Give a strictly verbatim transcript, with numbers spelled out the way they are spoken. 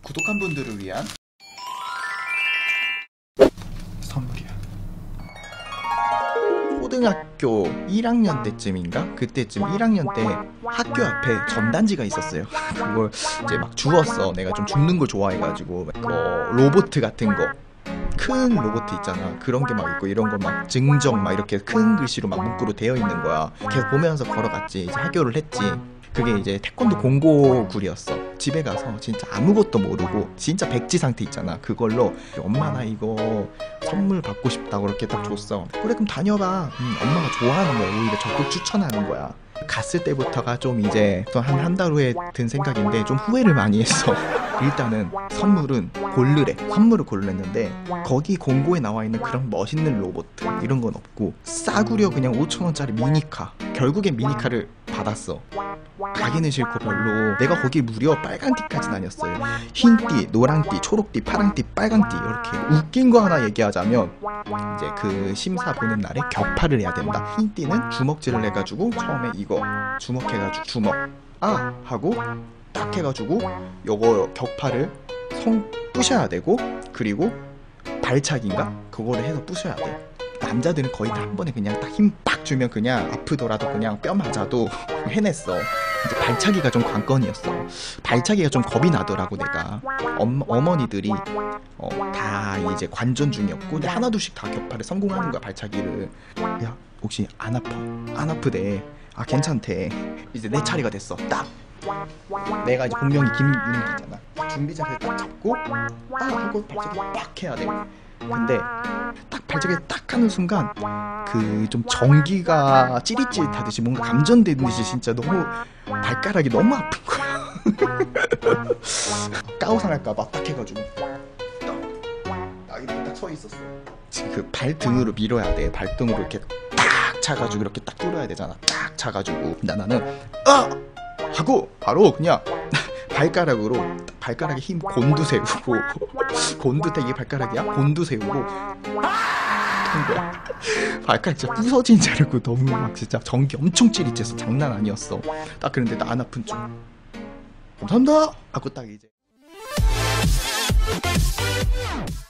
구독한 분들을 위한 선물이야. 초등학교 일 학년 때쯤인가? 그때쯤 일 학년 때 학교 앞에 전단지가 있었어요. 그걸 이제 막 주웠어. 내가 좀 줍는 걸 좋아해가지고 어, 로봇 같은 거, 큰 로봇 있잖아. 그런 게 막 있고 이런 거 막 증정 막 이렇게 큰 글씨로 막 문구로 되어 있는 거야. 계속 보면서 걸어갔지. 이제 학교를 했지. 그게 이제 태권도 공고글이었어. 집에 가서 진짜 아무것도 모르고 진짜 백지 상태 있잖아. 그걸로 엄마 나 이거 선물 받고 싶다 그렇게 딱 줬어. 그래 그럼 다녀봐. 음, 엄마가 좋아하는 거야. 오히려 적극 추천하는 거야. 갔을 때부터가 좀 이제 또 한 한 달 후에 든 생각인데 좀 후회를 많이 했어. 일단은 선물은 고르래. 선물을 고르랬는데 거기 공고에 나와 있는 그런 멋있는 로봇 이런 건 없고 싸구려 그냥 오천 원짜리 미니카. 결국엔 미니카를 받았어. 가기는 싫고 별로. 내가 거기 무려 빨간띠까지 다녔어요. 흰띠, 노랑띠, 초록띠, 파랑띠, 빨강띠. 이렇게 웃긴 거 하나 얘기하자면 이제 그 심사 보는 날에 격파를 해야 된다. 흰띠는 주먹질을 해가지고 처음에 이거 주먹해가지고 주먹 아 하고 딱 해가지고 요거 격파를 성 부셔야 되고, 그리고 발차기인가 그거를 해서 부셔야 돼. 남자들은 거의 다 한 번에 그냥 딱 힘 빡 주면 그냥 아프더라도 그냥 뼈 맞아도 해냈어. 이제 발차기가 좀 관건이었어. 발차기가 좀 겁이 나더라고. 내가 엄, 어머니들이 어, 다 이제 관전 중이었고 근데 하나둘씩 다 격파를 성공하는 거야. 발차기를. 야 혹시 안 아파? 안 아프대. 아 괜찮대. 이제 내 차례가 됐어. 딱 내가 이제 본명이 김윤기잖아. 준비 자세를 딱 잡고 아 하고 발차기 빡 해야 돼. 근데 딱 발차기 딱 하는 순간 그 좀 전기가 찌릿찌릿하듯이 뭔가 감전되는 듯이 진짜 너무 발가락이 너무 아픈 거야. 까우상할까봐 딱 해가지고 딱 이렇게 딱 서 있었어. 그 발등으로 밀어야 돼. 발등으로 이렇게 딱 차가지고 이렇게 딱 뚫어야 되잖아. 딱 차가지고 나 나는 아 하고 바로 그냥 발가락으로 발가락에 힘 곤두 세우고 곤두 때 이게 발가락이야? 곤두 세우고 한 거야. 발가락 진짜 부서진 줄 알고 너무 막 진짜 전기 엄청 찌릿해서 장난 아니었어. 딱 그런데 나 안 아픈 줄 감사합니다 하고 딱 이제